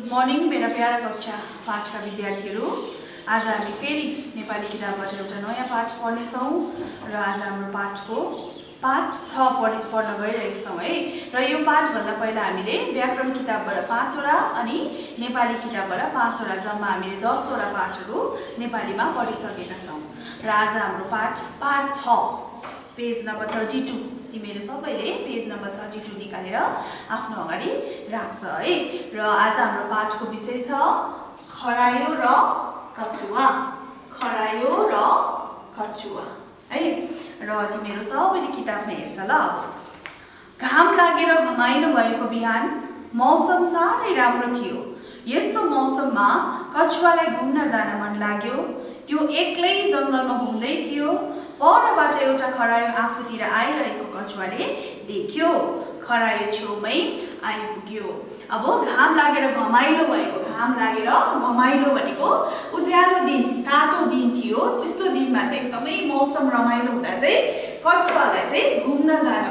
Good morning मेरा para कक्षा 5 का विद्यार्थीहरू। आज हामी फेरि नेपाली किताबबाट एउटा नयाँ पाठ पढ्नेछौँ र आज हाम्रो पाठको पाठ 6 पढ्न गइरहेका छौँ है। र यो पाठभन्दा पहिला हामीले व्याकरण किताबबाट 5 वटा अनि नेपाली किताबबाट 5 वटा जम्मा हामीले 10 वटा पाठहरू नेपालीमा पढिसकेका छौँ। र आज हाम्रो पाठ 6 पेज नम्बर 32 तिमीले सबैले पेज नम्बर 32 निकालेर आफ्नो अगाडि राख्छ है। र आज हाम्रो पाठको विषय छ खरायो र कछुवा। खरायो र कछुवा है। र तिमीहरू सबैले किताबमा हेर्छ ल। घाम लागेर घमाइलो भएको बिहान मौसम साह्रै राम्रो थियो। यस्तो मौसममा कछुवालाई घुम्न जान मन लाग्यो। त्यो एक्लै जंगलमा घुम्दै थियो। परबाट एउटा खरायो आफूतिर आइरहेको कछुवाले देख्यो। खरायो छेउमै आइपुग्यो। अब घाम लागेर घमाइलो भएको, घाम लागेर घमाइलो भनेको उज्यालो दिन, तातो दिन थियो। त्यस्तो दिनमा चाहिँ एकदमै मौसम रमाइलो हुँदा चाहिँ कछुवालाई चाहिँ घुम्न जान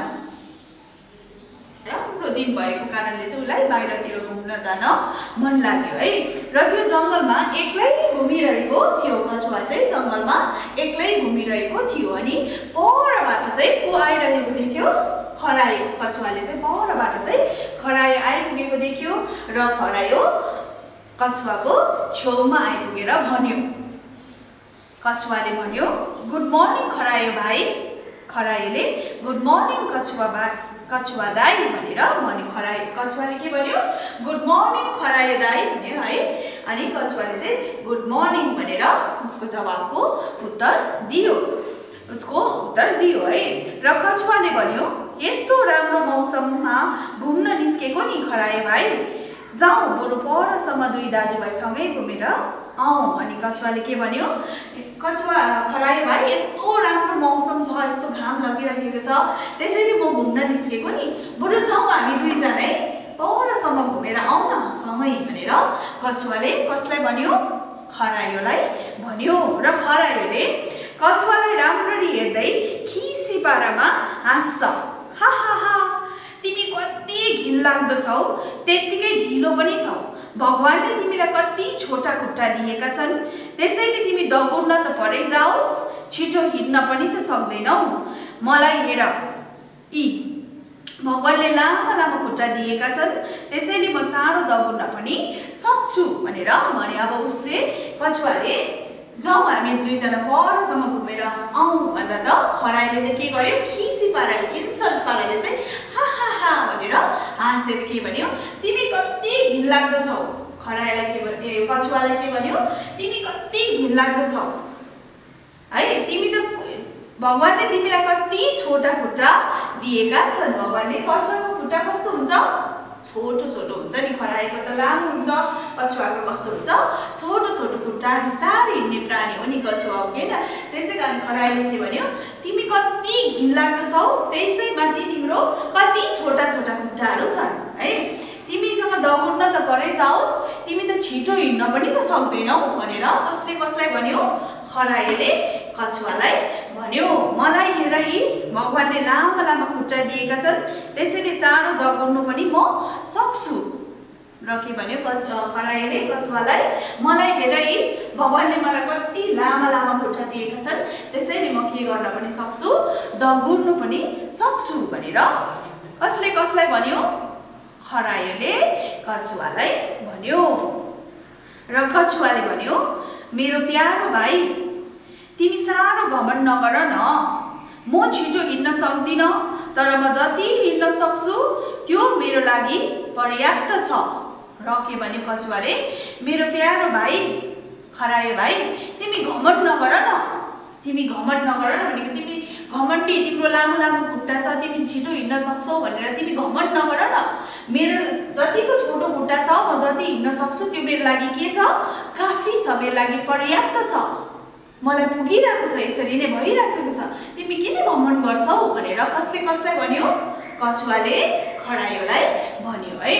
राम्रो दिन भएको कारणले चाहिँ उसलाई बाहिरतिर घुम्न जान मन लाग्यो है। र त्यो जंगलमा एक्लै घुमिरहेको थियो। कछुवा चाहिँ जंगलमा एक्लै घुमिरहेको थियो अनि परबाट चाहिँ को आइरहेको देख्यो? खरायो। कछुवाले चाहिँ परबाट चाहिँ खरायो आइपुगेको देख्यो र खरायो कछुवाको छेउमा आइपुगेर भन्यो। कछुवाले भन्यो, गुड मर्निङ खरायो भाइ। खरायोले गुड मर्निङ कछुवा दाई भनेर भन्यो। कछुवाले के भन्यो? गुड मर्निङ खरायो दाई भन्यो है। अनि कछुवाले चाहिँ गुड मर्निङ भनेर उसको जवाबको उत्तर दियो है। र कछुवाले भन्यो, यस्तो राम्रो मौसममा घुम्न निस्केको नि खरायो भाइ। जाउँ बरु परसम्म दुई दाजुभाइ सँगै घुमेर आऊ। अनि कछुवाले के भन्यो? खरायो भाइ, यस्तो राम्रो मौसम छ, यस्तो घाम लागिरहेको छ, त्यसैले म घुम्न निस्केको नि। बरु जाउँ हामी दुईजनै परसम्म घुमेर आऊ न सँगै भनेर कछुवाले कसलाई भन्यो? खरायोलाई भन्यो। र खरायोले कछुवालाई राम्ररी हेर्दै खिसी पारामा हाँस्छ। हा हा हा, तिमी कति घिनलाग्दो छौ, त्यत्तिकै ढिलो पनि छौ। भगवानले तिमीलाई कति छोटा खुट्टा दिएका छन्, त्यसैले तिमी दगुर्न त परै जाओस्, छिटो हिँड्न पनि त सक्दैनौ। मलाई हेर, भगवानले लामा लामा खुट्टा दिएका छन्, त्यसैले म चाँडो दगुर्न पनि सक्छु भनेर भने। अब उसले कछुवाले जाउँ हामी दुईजना परसम्म घुमेर आऊ भन्दा त खरायोले त के गर्यो? खिसी पाराले, इन्सल्ट पाराले चाहिँ हा हा हा भनेर हाँसेर के भन्यो? तिमी कति घिनलाग्दो छौ। खरायोलाई के भन्यो? कछुवालाई के भन्यो? तिमी कति घिनलाग्दो छौ है। तिमी त भगवानले तिमीलाई कति छोटा खुट्टा दिएका छन्। भगवानले कछुवाको खुट्टा कस्तो हुन्छ? छोटो छोटो हुन्छ नि। खरायोको त लामो हुन्छ, कछुवाको कस्तो हुन्छ? छोटो छोटो खुट्टा, बिस्तारै हिँड्ने प्राणी हो नि कछुवा, हो होइन? त्यसै कारण खरायोले के भन्यो? तिमी कति घिनलाग्दो छौ, त्यसैमाथि तिम्रो कति छोटा छोटा खुट्टाहरू छन् है। तिमीसँग दगुर्न त परै जाओस्, तिमी त छिटो हिँड्न पनि त सक्दैनौ भनेर कसलाई भन्यो? खरायोले कछुवालाई भन्यो। मलाई हेर, भगवानले लामा लामा खुट्टा दिएका छन्, त्यसैले चाँडो दगुर्नु पनि म सक्छु। र के भन्यो खरायोले कछुवालाई? मलाई हेर, भगवानले मलाई कति लामा लामा खुट्टा दिएका छन्, त्यसैले म के गर्न पनि सक्छु, दगुर्नु पनि सक्छु भनेर कसलाई भन्यो? खरायोले कछुवालाई भन्यो। र कछुवाले भन्यो, मेरो प्यारो भाइ, तिमी साह्रो घमण्ड नगर न। म छिटो हिँड्न सक्दिन, तर म जति हिँड्न सक्छु त्यो मेरो लागि पर्याप्त छ। र के भन्यो कछुवाले? मेरो प्यारो भाइ, खरायो भाइ, तिमी घमण्ड नगर न। तिमी घमण्ड नगर न भनेको तिमी घमण्डी, तिम्रो लामो लामो खुट्टा छ, तिमी छिटो हिँड्न सक्छौ भनेर तिमी घमण्ड नगर न। मेरो जतिको छोटो खुट्टा छ, म जति हिँड्न सक्छु त्यो मेरो लागि के छ? काफी छ, मेरो लागि पर्याप्त छ, मलाई पुगिरहेको छ, यसरी नै भइराखेको छ। तिमी किन घमण्ड गर्छौ भनेर कसलाई भन्यो? कछुवाले खरायोलाई भन्यो है।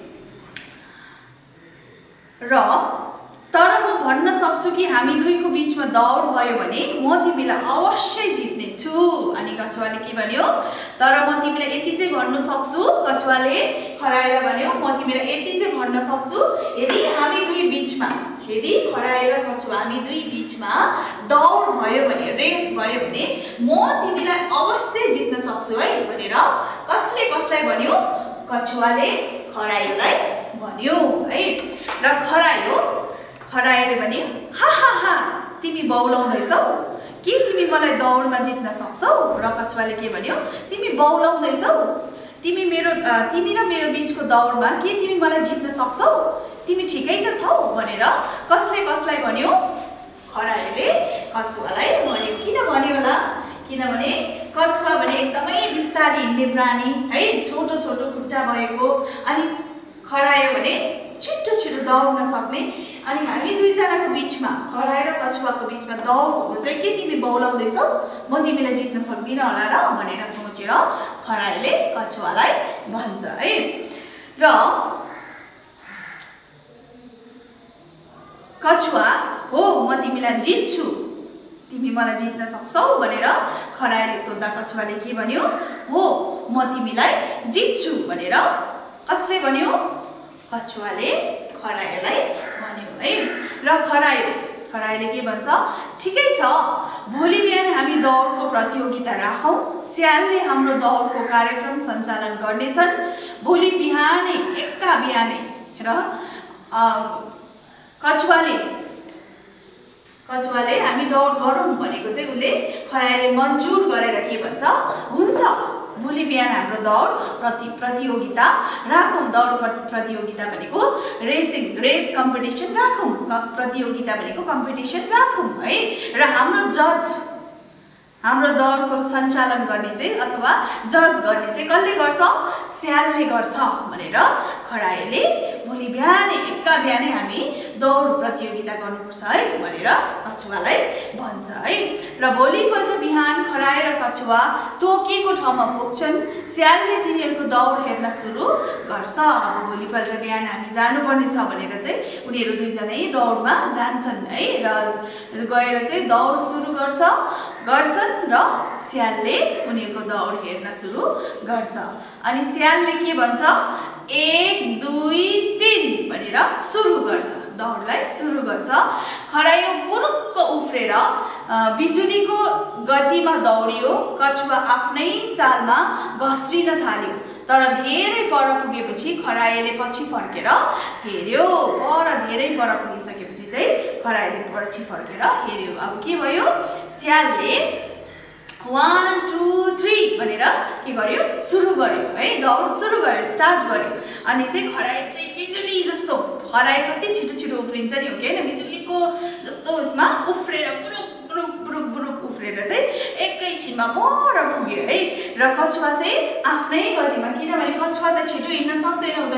र तर म भन्न सक्छु कि हामी दुईको बीचमा दौड भयो भने म तिमीलाई अवश्य जित्नेछु। अनि कछुवाले के भन्यो? तर म तिमीलाई यति चाहिँ भन्न सक्छु, कछुवाले खरायोलाई भन्यो, म तिमीलाई यति चाहिँ भन्न भन्न सक्छु यदि हामी दुई बीचमा यदि खरायो र कछुवा हामी दुई बीचमा दौड भयो भने रेस भयो भने म तिमीलाई अवश्य जित्न सक्छु है भनेर कसले कसलाई भन्यो कछुवाले खरायोलाई भन्यो है र खरायोले भन्यो हा हा हा तिमी बौलाउँदैछौ के तिमी मलाई दौडमा जित्न सक्छौ र कछुवाले के भन्यो तिमी बौलाउँदैछौ तिमी र मेरो बीचको दौडमा के तिमी मलाई जित्न सक्छौ तिमी ठिकै त छौ भनेर कसले कसलाई भन्यो खरायोले कछुवालाई भन्यो किन भन्यो होला किनभने कछुवा भने एकदमै बिस्तारै हिँड्ने प्राणी है छोटो छोटो खुट्टा भएको अनि खरायो भने छिटो छिटो दौड्न सक्ने अनि हामी दुईजनाको बीचमा खरायो र कछुवाको बीचमा दौड हो चाहिँ के तिमी बौलाउँदैछौ म तिमीलाई जित्न सक्दिनँ होला र भनेर सोचेर खरायोले कछुवालाई भन्छ है र कछुवा हो म तिमीलाई जित्छु तिमी मलाई जित्न सक्छौ भनेर खरायोले सोध्दा कछुवाले के भन्यो हो म तिमीलाई जित्छु भनेर कसले भन्यो कछुवाले खरायोलाई भन्यो है र खरायोले के भन्छ ठिकै छ भोलि बिहान हामी दौडको प्रतियोगिता राखौं स्यालले हाम्रो दौडको कार्यक्रम सञ्चालन गर्नेछन् भोलि बिहानै एक्का बिहानै र कछुवाले हामी दौड गरौँ भनेको चाहिँ उले खरायोले मन्जुर गरेर के भन्छ हुन्छ भोलि बिहान हाम्रो दौड प्रतियोगिता राखौं दौड प्रतियोगिता भनेको रेस कम्पिटिसन राखौं प्रतियोगिता भनेको कम्पिटिसन राखौं है र हाम्रो दौडको सञ्चालन गर्ने चाहिँ अथवा जज गर्ने चाहिँ कसले गर्छ स्यालले गर्छ भनेर खरायोले भोलि बिहानै एक्का बिहानै हामी दौड प्रतियोगिता गर्नुपर्छ है भनेर कछुवालाई भन्छ है र भोलिपल्ट बिहान खरायो र कछुवा तोकिएको ठाउँमा पुग्छन् स्यालले तिनीहरूको दौड हेर्न सुरु गर्छ अब भोलिपल्ट बिहान हामी जानुपर्ने छ भनेर चाहिँ उनीहरू दुईजनै दौडमा जान्छन् है र गएर चाहिँ दौड सुरु गर्छन् र स्यालले उनीहरूको दौड हेर्न सुरु गर्छ अनि स्यालले के भन्छ 1 2 3 भनेर सुरु गर्छ दौडलाई सुरु गर्छ खरायो पुरुक्क उफ्रेर बिजुलीको गतिमा दौडियो कछुवा आफ्नै चालमा घस्रिन थाल्यो तर धेरै पर पुगेपछि खरायोले पछि फर्केर हेर्यो धेरै पर पुगिसकेपछि चाहिँ खरायोले पछि फर्केर हेर्यो अब के भयो स्यालले 1 2 3 भनेर के गर्यो सुरु गर्यो है दौड सुरु गर्यो स्टार्ट गर्यो अनि चाहिँ खरायो चाहिँ बिजुली जस्तो खरायो कति छिटो छिटो उफ्रिन्छ नि हो कि हैन बिजुलीको जस्तो उसमा उफ्रेर बुरुक उफ्रेर चाहिँ एकैछिनमा पर पुग्यो है र कछुवा चाहिँ आफ्नै गतिमा किनभने कछुवा त छिटो हिँड्न सक्दैन उता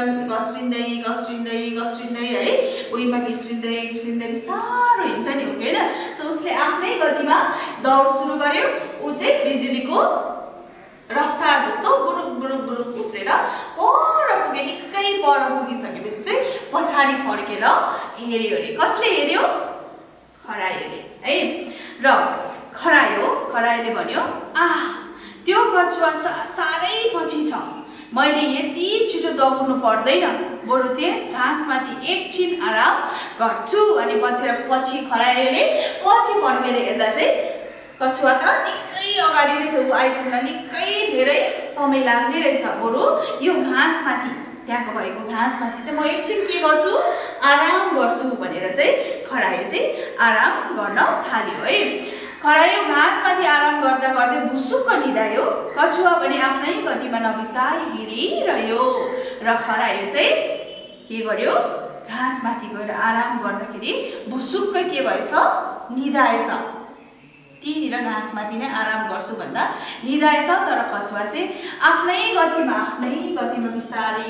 घस्रिँदै है उहीमा घिस्रिँदै बिस्तारो हिँड्छ नि हो कि हैन सो उसले आफ्नै गतिमा दौड सुरु गर्यो उ चाहिँ बिजुलीको रफ्तार जस्तो बुरुक उफ्रेर पर पुगे निकै पर पुगिसकेपछि चाहिँ पछाडि फर्केर हेर्यो अरे कसले हेर्यो खरायोले है र खरायोले भन्यो त्यो कछुवा सारै पछि छ मैले यति छिटो दौड्नु पर्दैन बरु त्यस घाँसमाथि एकछिन आराम गर्छु अनि पछि खरायोले पछि फर्केर हेर्दा चाहिँ कछुवा त निकै अगाडि रहेछ उ आइपुग्न निकै धेरै समय लाग्ने रहेछ बरु यो घाँसमाथि त्यहाँको भएको घाँसमाथि चाहिँ म एकछिन के गर्छु आराम गर्छु भनेर चाहिँ खरायो चाहिँ आराम गर्न थाल्यो है खरायो घाँसमाथि आराम गर्दा गर्दै भुसुक्क निदायो कछुवा पनि आफ्नै गतिमा नबिसाई हिँडिरह्यो र खरायो चाहिँ के गर्यो घाँसमाथि गएर आराम गर्दाखेरि भुसुक्क के भएछ निदाएछ त्यहीँनिर घाँसमाथि नै आराम गर्छु भन्दा निदाएछ तर कछुवा चाहिँ आफ्नै गतिमा बिस्तारै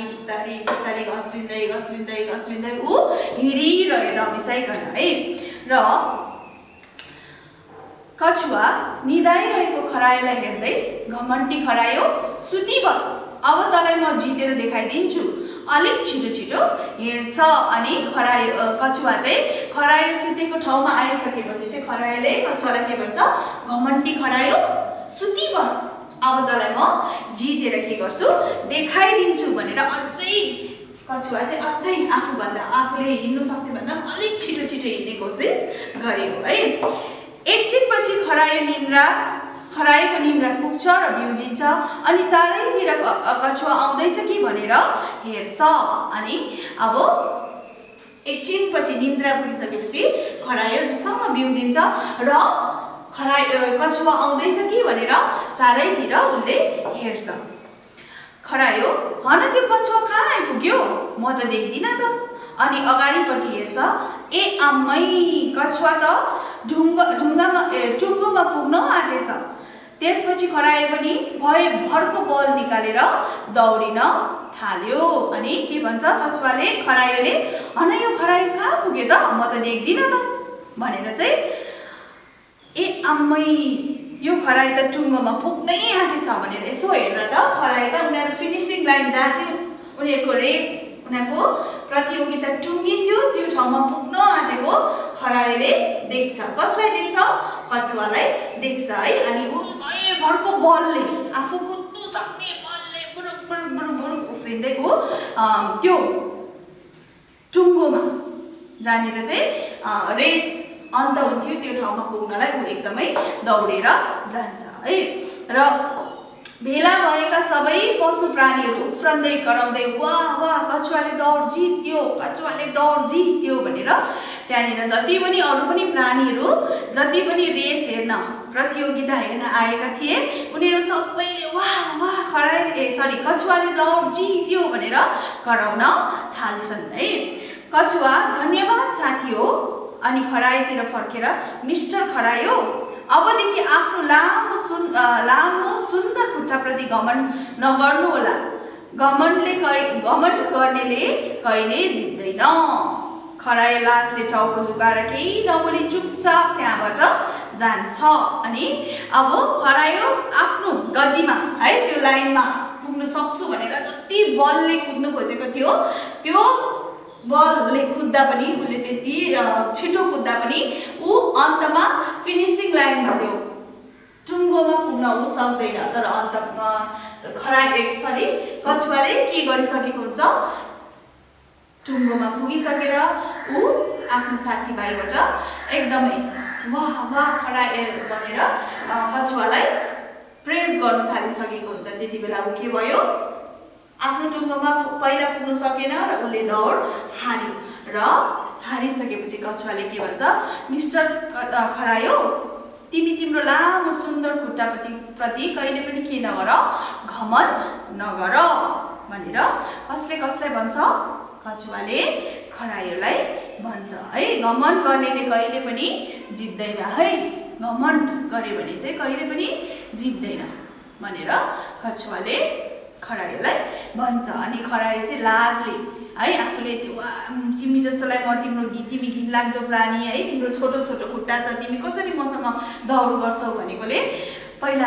घस्रिँदै ऊ हिँडिरह्यो नबिसाइकन है र कछुवा निदाइरहेको खरायोलाई हेर्दै घमण्डी खरायो सुती बस अब तँलाई म जितेर देखाइदिन्छु अलिक छिटो हिँड्छ अनि कछुवा चाहिँ खरायो सुतेको ठाउँमा आइसकेपछि चाहिँ खरायोले कछुवालाई के भन्छ घमण्डी खरायो सुती बस अब तँलाई म जितेर के गर्छु देखाइदिन्छु भनेर अझै कछुवा चाहिँ अझै आफूले हिँड्नु सक्ने भन्दा अलिक छिटो हिँड्ने कोसिस गर्यो है। एकछिनपछि खरायोको निन्द्रा पुग्छ र बिउजिन्छ अनि चारैतिर कछुवा आउँदैछ कि भनेर हेर्छ। अनि अब एकछिनपछि निन्द्रा पुगिसकेपछि खरायो जसम्म बिउजिन्छ र कछुवा आउँदैछ कि भनेर चारैतिर उसले हेर्छ। खरायो हन त्यो कछुवा कहाँ आइपुग्यो, म त देख्दिनँ त। अनि अगाडिपट्टि हेर्छ, ए आम्मै कछुवा त टुङ्गोमा पुग्न आँटेछ। त्यसपछि खरायो पनि भरको बल निकालेर दौडिन थाल्यो। अनि के भन्छ कछुवाले खरायोले, हन यो खरायो कहाँ पुग्यो त, म त देख्दिनँ त भनेर चाहिँ ए आम्मै यो खरायो त टुङ्गोमा पुग्नै आँटेछ भनेर यसो हेर्दा त खरायो त उनीहरू फिनिसिङ लाइन जहाँ चाहिँ उनीहरूको रेस उनीहरूको प्रतियोगिता टुङ्गिन्थ्यो त्यो ठाउँमा पुग्न आँटेको खरायोले देख्छ। कसलाई देख्छ, कछुवालाई देख्छ है। अनि ऊ भरको बलले आफू कुद्नु सक्ने बलले बुरुक बुरुक बुरुक बुरुक उफ्रिँदै ऊ त्यो टुङ्गोमा जहाँनिर चाहिँ रेस अन्त हुन्थ्यो त्यो ठाउँमा पुग्नलाई ऊ एकदमै दौडेर जान्छ है। र भेला भएका सबै पशु प्राणीहरू उफ्रँदै कराउँदै वाह वाह कछुवाले दौड जित्यो भनेर त्यहाँनिर जति पनि अरू पनि प्राणीहरू जति पनि रेस हेर्न प्रतियोगिता हेर्न आएका थिए उनीहरू सबैले वाह वाह कछुवाले दौड जित्यो भनेर कराउन थाल्छन् है। कछुवा धन्यवाद साथी हो। अनि खरायोतिर फर्केर, मिस्टर खरायो, अबदेखि आफ्नो लामो सुन्दर खुट्टाप्रति घमण्ड नगर्नुहोला। घमण्ड गर्नेले कहिले जित्दैन। खरायो लासले टाउको झुकाएर केही नबोली चुपचाप त्यहाँबाट जान्छ। अनि अब खरायो आफ्नो गतिमा है त्यो लाइनमा पुग्न सक्छु भनेर जति बलले कुद्नु खोजेको थियो त्यो बलले कुद्दा पनि उसले त्यति छिटो कुद्दा पनि ऊ अन्तमा फिनिसिङ लाइनमा त्यो टुङ्गोमा पुग्न ऊ सक्दैन। तर अन्तमा कछुवाले के गरिसकेको हुन्छ, टुङ्गोमा पुगिसकेर ऊ आफ्नो साथीभाइबाट एकदमै वाह वाह खरायो भनेर कछुवालाई प्रेज गर्न थालिसकेको हुन्छ। त्यति बेला ऊ के भयो, आफ्नो टुङ्गोमा पहिला पुग्न सकेन र उसले दौड हार्यो। र हारिसकेपछि कछुवाले के भन्छ, मिस्टर खरायो, तिम्रो लामो सुन्दर खुट्टाप्रति कहिले पनि के नगर, घमण्ड नगर भनेर कसले भन्छ, कछुवाले खरायोलाई भन्छ है। घमण्ड गर्नेले कहिले पनि जित्दैन है, घमण्ड गरे भने चाहिँ कहिले पनि जित्दैन भनेर कछुवाले खरायोलाई भन्छ। अनि खरायो चाहिँ लाजले है आफूले त्यो तिमी जस्तोलाई तिमी घिनलाग्दो प्राणी है, तिम्रो छोटो खुट्टा छ, तिमी कसरी मसँग दौड गर्छौ भनेकोले पहिला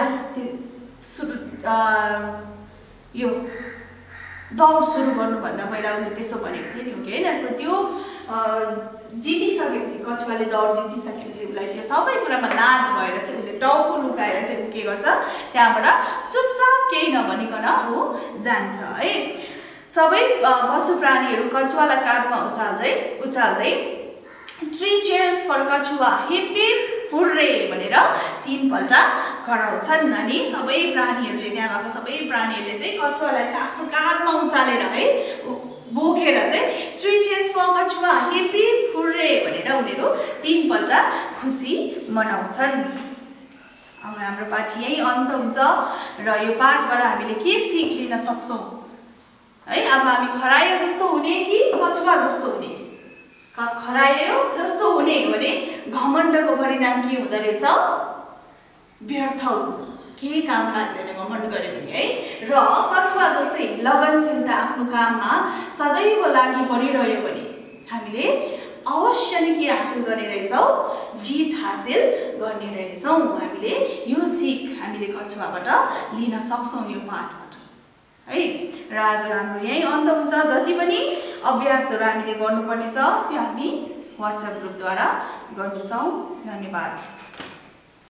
यो दौड सुरु गर्नुभन्दा पहिला उसले त्यसो भनेको थियो नि हो कि होइन। सो त्यो जितिसकेपछि कछुवाले दौड जितिसकेपछि उसलाई त्यो सबै कुरामा लाज भएर चाहिँ उसले टाउको लुकाएर चाहिँ ऊ के गर्छ, त्यहाँबाट चुपचाप केही नभनिकन ऊ जान्छ है। सबै पशु प्राणीहरू कछुवालाई काँधमा उचाल्दै 3 cheers फर कछुवा, हिप हिप हुर्रे भनेर 3 पल्ट कराउँछन्। अनि सबै प्राणीहरूले त्यहाँ भएको सबै प्राणीहरूले चाहिँ कछुवालाई चाहिँ आफ्नो काँधमा उचालेर है बोकेर चाहिँ 3 cheers फर कछुवा, हिप हिप हुर्रे भनेर उनीहरू 3 पल्ट खुसी मनाउँछन्। अब हाम्रो पाठ यही अन्त हुन्छ र यो पाठबाट हामीले के सिक लिन सक्छौँ है। अब हामी खरायो जस्तो हुने कि कछुवा जस्तो हुने? खरायो जस्तो हुने हो भने घमण्डको परिणाम के हुँदो रहेछ, व्यर्थ हुन्छ, केही काम लाग्दैन घमण्ड गरे पनि है। र कछुवा जस्तै लगनशीलता आफ्नो काममा सदैव लागि परिरह्यो भने हामीले अवश्य नै के हासिल गर्ने रहेछौँ, जित हासिल गर्ने रहेछौँ। हामीले यो सिक हामीले कछुवाबाट लिन सक्छौँ यो पाठबाट है। र आज हाम्रो यही अन्त हुन्छ। जति पनि अभ्यासहरू हामीले गर्नुपर्ने छ त्यो हामी WhatsApp ग्रुपद्वारा गर्नेछौँ। धन्यवाद।